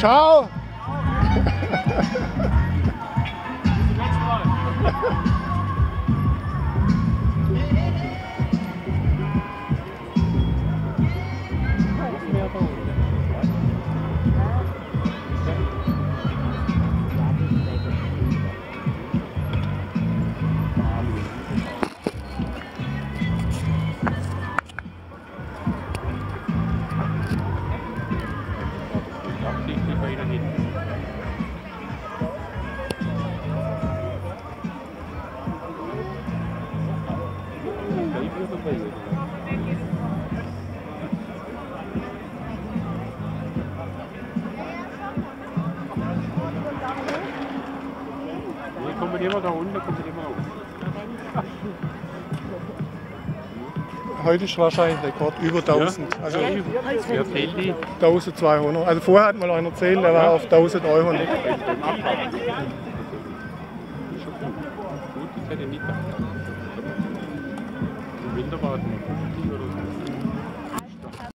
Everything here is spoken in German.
Ciao! Kommen wir immer da unten, kommen wir immer da unten. Heute ist wahrscheinlich Rekord, über 1000. Ja. Also Wer zählt die? 1200. Also vorher hat mal einer erzählt, der war auf 1000 Euro. Beim Abfahren. Das ist schon gut. Gut, das hätte ich nicht gedacht. Im Winter war es noch 50 oder so.